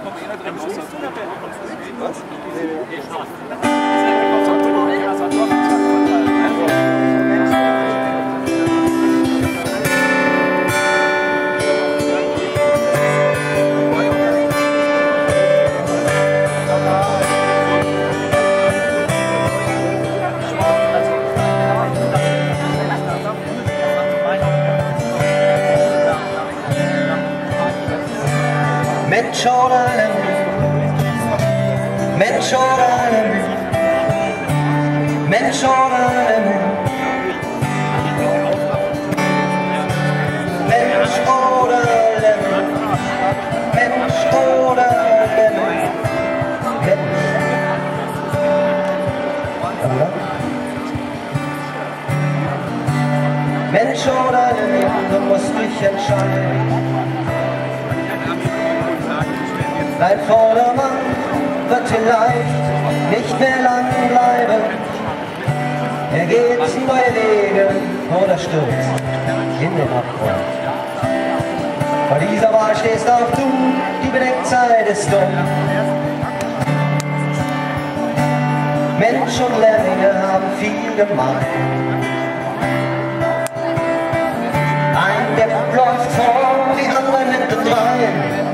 Mensch oder Lemming, Mensch oder Lemming, Mensch oder Lemming, Mensch oder Lemming, Mensch oder Lemming, Mensch oder Lemming, du musst dich entscheiden. Dein Vordermann wird vielleicht nicht mehr lang bleiben. Er geht neue Wege oder stürzt in den Abgrund. Vor dieser Wahl stehst auch du, die Bedenkzeit ist dumm. Mensch und Lemminge haben viel gemein. Ein Depp läuft vor, die anderen hintendrein.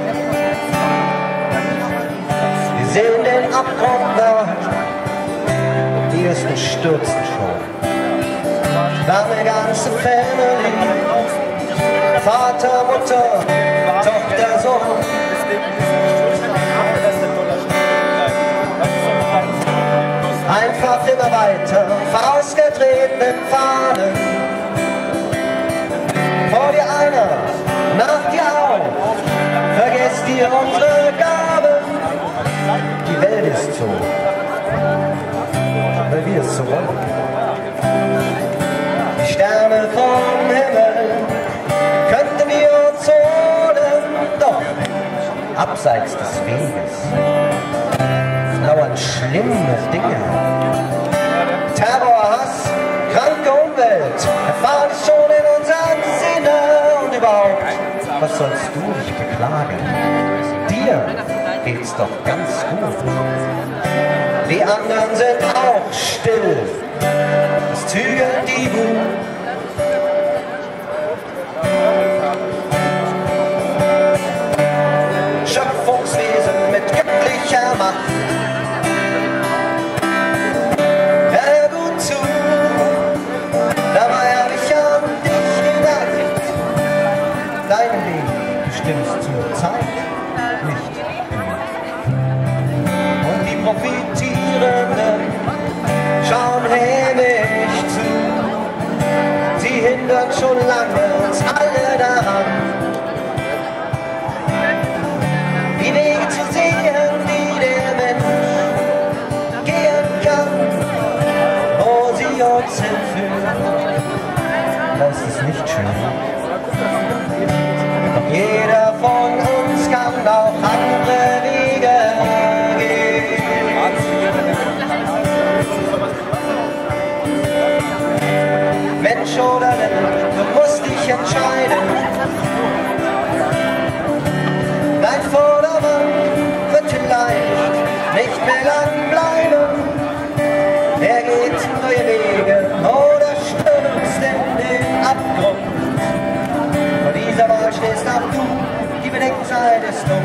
Sehen den Abgrund nah, die ersten stürzen schon. Deine ganze Family, Vater, Mutter, Tochter, Sohn. Einfach immer weiter, vorausgetretenen Fahnen. Vor dir einer, nach dir auch, vergesst dir unsere Gabe. Die Welt ist so, weil wir es so wollen. Die Sterne vom Himmel könnten wir uns holen, doch abseits des Weges lauern schlimme Dinge. Terror, Hass, kranke Umwelt erfahren es schon in unserem Sinne. Und überhaupt, was sollst du dich beklagen? Dir geht's doch ganz gut. Die anderen sind auch still, es zügelt die Wut. Schöpfungswesen mit göttlicher Macht. Hör gut zu, dabei hab ich an dich gedacht. Dein Leben bestimmst zur Zeit. Profitierenden schauen hämisch zu. Sie hindern schon lange uns alle daran, die Wege zu sehen, die der Mensch gehen kann, wo sie uns hinführen. Das ist nicht schön. Doch jeder von uns kann auch andere Wege gehen. Mensch oder Lemming, du musst dich entscheiden. Dein Vordermann wird vielleicht nicht mehr lang bleiben. Er geht neue Wege oder stürzt in den Abgrund. Vor dieser Wahl stehst auch du, die Bedenkzeit ist um.